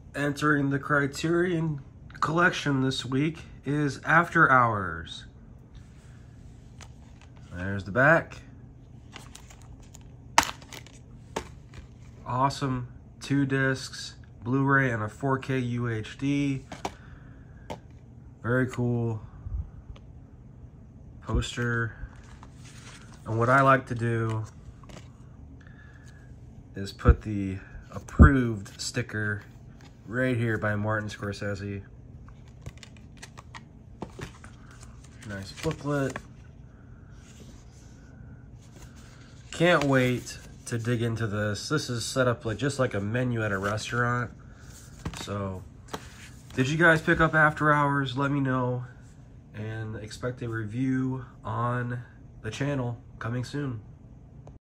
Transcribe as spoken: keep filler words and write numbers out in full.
Entering the Criterion collection this week is After Hours. There's the back. Awesome. Two discs, Blu-ray and a four K U H D. Very cool poster. And what I like to do is put the approved sticker right here by Martin Scorsese. Nice booklet. Can't wait to dig into this. This is set up like just like a menu at a restaurant. So, did you guys pick up After Hours? Let me know, and expect a review on the channel coming soon.